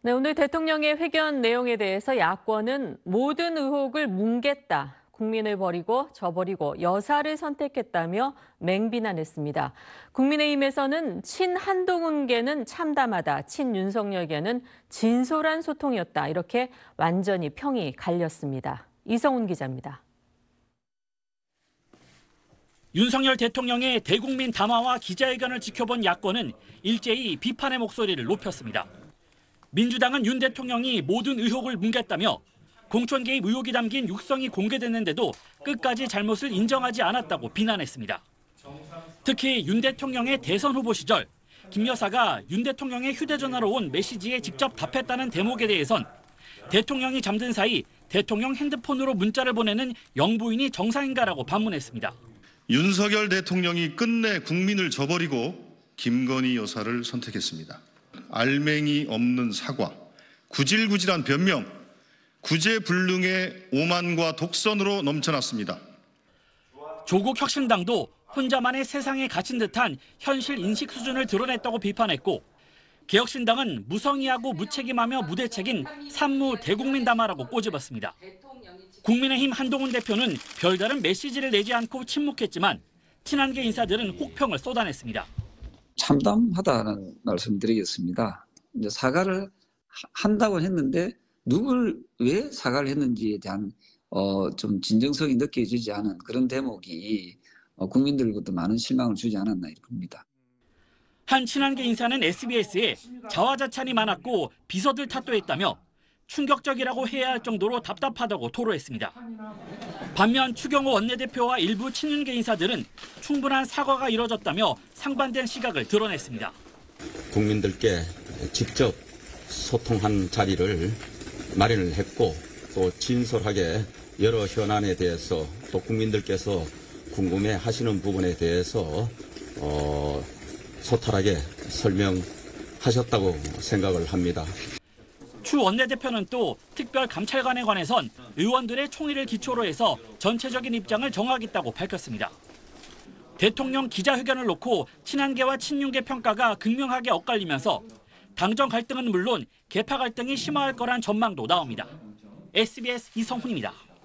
네, 오늘 대통령의 회견 내용에 대해서 야권은 모든 의혹을 뭉갰다. 국민을 버리고 저버리고 여사를 선택했다며 맹비난했습니다. 국민의힘에서는 친한동훈계는 참담하다, 친윤석열계는 진솔한 소통이었다. 이렇게 완전히 평이 갈렸습니다. 이성훈 기자입니다. 윤석열 대통령의 대국민 담화와 기자회견을 지켜본 야권은 일제히 비판의 목소리를 높였습니다. 민주당은 윤 대통령이 모든 의혹을 뭉갰다며 공천 개입 의혹이 담긴 육성이 공개됐는데도 끝까지 잘못을 인정하지 않았다고 비난했습니다. 특히 윤 대통령의 대선 후보 시절 김 여사가 윤 대통령의 휴대전화로 온 메시지에 직접 답했다는 대목에 대해선 대통령이 잠든 사이 대통령 핸드폰으로 문자를 보내는 영부인이 정상인가라고 반문했습니다. 윤석열 대통령이 끝내 국민을 저버리고 김건희 여사를 선택했습니다. 알맹이 없는 사과, 구질구질한 변명, 구제불능의 오만과 독선으로 넘쳐났습니다. 조국 혁신당도 혼자만의 세상에 갇힌 듯한 현실 인식 수준을 드러냈다고 비판했고, 개혁신당은 무성의하고 무책임하며 무대책인 산무 대국민 담화라고 꼬집었습니다. 국민의힘 한동훈 대표는 별다른 메시지를 내지 않고 침묵했지만 친한계 인사들은 혹평을 쏟아냈습니다. 참담하다는 말씀드리겠습니다. 이제 사과를 한다고 했는데 누굴 왜 사과를 했는지에 대한 좀 진정성이 느껴지지 않은 그런 대목이 국민들로부터 많은 실망을 주지 않았나 봅니다. 한 친한계 인사는 SBS에 자화자찬이 많았고 비서들 탓도 했다며 충격적이라고 해야 할 정도로 답답하다고 토로했습니다. 반면 추경호 원내대표와 일부 친윤계 인사들은 충분한 사과가 이뤄졌다며 상반된 시각을 드러냈습니다. 국민들께 직접 소통한 자리를 마련을 했고 또 진솔하게 여러 현안에 대해서 또 국민들께서 궁금해하시는 부분에 대해서 소탈하게 설명하셨다고 생각을 합니다. 추 원내대표는 또 특별감찰관에 관해선 의원들의 총의를 기초로 해서 전체적인 입장을 정하겠다고 밝혔습니다. 대통령 기자회견을 놓고 친한계와 친윤계 평가가 극명하게 엇갈리면서 당정 갈등은 물론 계파 갈등이 심화할 거란 전망도 나옵니다. SBS 이성훈입니다.